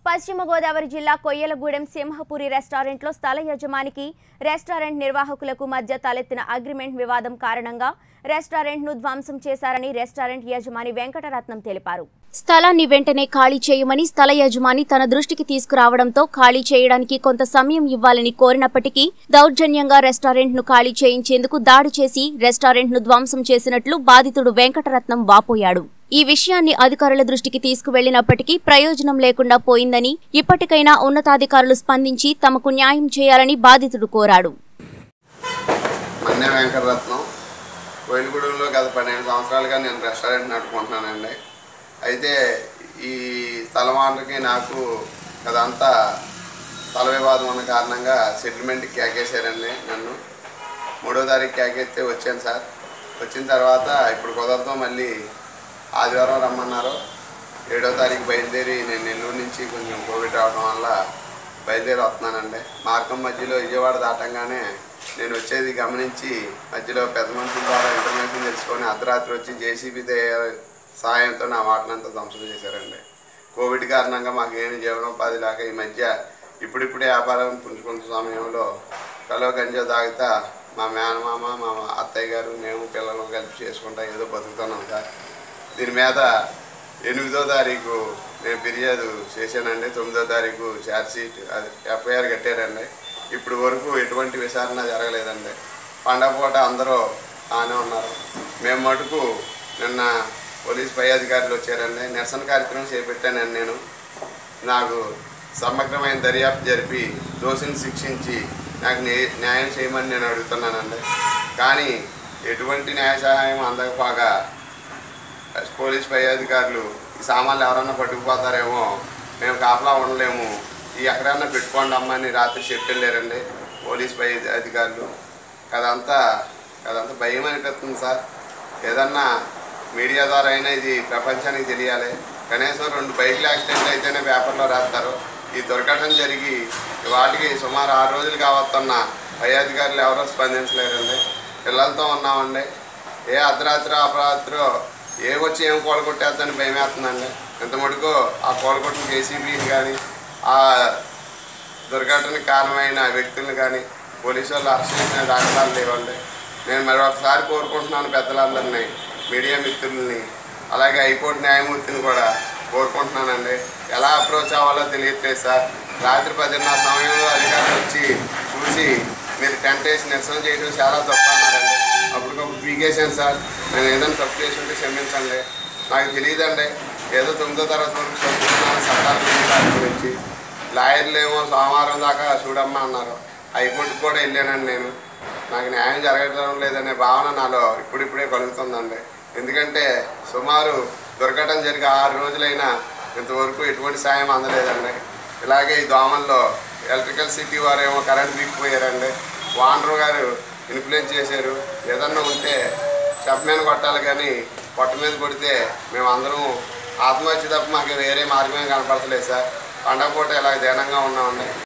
పశ్చిమ గోదావరి జిల్లా కొయ్యలగూడెం సింహపురి రెస్టారెంట్లో స్థల యజమానికి రెస్టారెంట్ నిర్వాహకులకు మధ్య తలెత్తిన అగ్రిమెంట్ వివాదం కారణంగా రెస్టారెంట్ను ధ్వంసం చేశారని రెస్టారెంట్ యజమాని వెంకటరత్నం తెలిపారు. స్థలాన్ని వెంటనే ఖాళీ చేయమని స్థల యజమాని తన దృష్టికి తీసుకురావడంతో ఖాళీ చేయడానికి కొంత సమయం ఇవ్వాలని కోరినప్పటికీ దౌర్జన్యంగా రెస్టారెంట్ను ఖాళీ చేయించేందుకు దాడి చేసి రెస్టారెంట్ను ధ్వంసం చేసినట్లు బాధితుడు వెంకటరత్నం వాపోయాడు. ఈ విషయాన్ని అధికారుల దృష్టికి తీసుకువెళ్లినప్పటికీ ప్రయోజనం లేకుండా పోయిందని, ఇప్పటికైనా ఉన్నతాధికారులు స్పందించి తమకు న్యాయం చేయాలని బాధితుడు కోరాడు. కోయిలగూడెంలో గత 12 సంవత్సరాలుగా నేను రెస్టారెంట్ నడుపుకుంటున్నానండి. అయితే ఈ స్థలం వారికి నాకు అదంతా స్థల వివాదం ఉన్న కారణంగా సెటిల్మెంట్కి కేకేశారండి. నన్ను 3వ తారీఖు కేకేస్తే వచ్చాను సార్. వచ్చిన తర్వాత ఇప్పుడు కుదరతో మళ్ళీ ఆదివారం రమ్మన్నారు. 7వ తారీఖు బయలుదేరి నేను నెల్లూరు నుంచి కొంచెం కోవిడ్ రావడం వల్ల బయలుదేరి వస్తున్నానండి. మార్గం మధ్యలో విజయవాడ దాటంగానే నేను వచ్చేది గమనించి మధ్యలో పెద్ద మనుషుల ద్వారా ఇన్ఫర్మేషన్ తెలుసుకొని అర్ధరాత్రి వచ్చి జేసీబీ సహాయంతో నా వాటినంతా ధ్వంసం చేశారండి. కోవిడ్ కారణంగా మాకు ఏమి జీవనోపాధి లేక ఈ మధ్య ఇప్పుడిప్పుడే వ్యాపారం పుంజుకున్న సమయంలో కలో గంజా తాగుతా మా మేనమామ, మా అత్తయ్య గారు, మేము పిల్లలు కలిపి చేసుకుంటా ఏదో బతుకుతున్నాం సార్. దీని మీద 8వ తారీఖు నేను ఫిర్యాదు చేశానండి. 9వ తారీఖు ఛార్జ్షీట్ ఎఫ్ఐఆర్ కట్టారండి. ఇప్పుడు వరకు ఎటువంటి విచారణ జరగలేదండి. పండగ పూట అందరూ బాగానే ఉన్నారు. మేము మటుకు నిన్న పోలీస్ పై అధికారులు వచ్చారండి. నిరసన కార్యక్రమం చేపట్టానండి. నేను నాకు సమగ్రమైన దర్యాప్తు జరిపి దోషిని శిక్షించి నాకు న్యాయం చేయమని నేను అడుగుతున్నానండి. కానీ ఎటువంటి న్యాయ సహాయం అందకపోగా పోలీస్ పై అధికారులు ఈ సామాన్లు ఎవరన్నా పట్టుకుపోతారేమో, మేము కాపలా ఉండలేము, ఈ ఎక్కడన్నా పెట్టుకోండి అమ్మని రాత్రి చెప్పెళ్ళారండి పోలీస్ పై అధికారులు. అదంతా భయం అనిపిస్తుంది సార్. ఏదన్నా మీడియా ద్వారా అయినా ఇది ప్రపంచానికి తెలియాలి. కనీసం 2 బైకులు యాక్సిడెంట్ అయితేనే పేపర్లో రాస్తారు. ఈ దుర్ఘటన జరిగి వాటికి సుమారు 6 రోజులు కావస్తున్న పై అధికారులు ఎవరో స్పందించలేరండి. పిల్లలతో ఉన్నామండి. ఏ అర్ధరాత్రి అపరాత్రి ఏమొచ్చి ఏం కూలగొట్టేద్దని భయం వేస్తుందండి. ఇంత మటుకు ఆ కూలగొట్టిన జేసీబీని కానీ ఆ దుర్ఘటనకు కారణమైన వ్యక్తులను కానీ పోలీసు వాళ్ళు అరెస్ట్ చేసిన దాఖలాలు లేవండి. నేను మరొకసారి కోరుకుంటున్నాను పెద్దలందరినీ, మీడియా మిత్రుల్ని, అలాగే హైకోర్టు న్యాయమూర్తిని కూడా కోరుకుంటున్నానండి. ఎలా అప్రోచ్ అవ్వాలో తెలియట్లేదు సార్. రాత్రి 10:30 సమయంలో అధికారులు వచ్చి చూసి మీరు టెంట్ వేసి నిరసన చేయడం చాలా తప్పు అన్నారండి. అప్పటికప్పుడు పీకేసాను సార్. నేను ఏదైనా తప్పు చేసి ఉంటే క్షమించండి. నాకు తెలియదండి. ఏదో 9వ తరగతి వరకు చదువుతున్నాను చట్టాల గురించి. లాయర్లు ఏమో సోమవారం దాకా చూడమ్మా అన్నారు. హైకోర్టుకు కూడా వెళ్ళానండి. నేను నాకు న్యాయం జరగడం లేదనే భావన నాలో ఇప్పుడిప్పుడే కలుగుతుందండి. ఎందుకంటే సుమారు దుర్ఘటన జరిగి 6 రోజులైనా ఇంతవరకు ఎటువంటి సాయం అందలేదండి. ఇలాగే ఈ దోమల్లో ఎలక్ట్రికల్ సిటీ వారు ఏమో కరెంట్ వీక్పోయారండి. ఓనర్ గారు ఇన్ఫ్లుయెన్స్ చేశారు. ఏదన్నా ఉంటే చెప్ మీద కొట్టాలి కానీ పొట్ట మీద కొడితే మేమందరం ఆత్మహత్య తప్ప మాకు వేరే మార్గమే కనపడతలేదు సార్. పండగ పూట ఇలా దీనంగా ఉన్నామండి.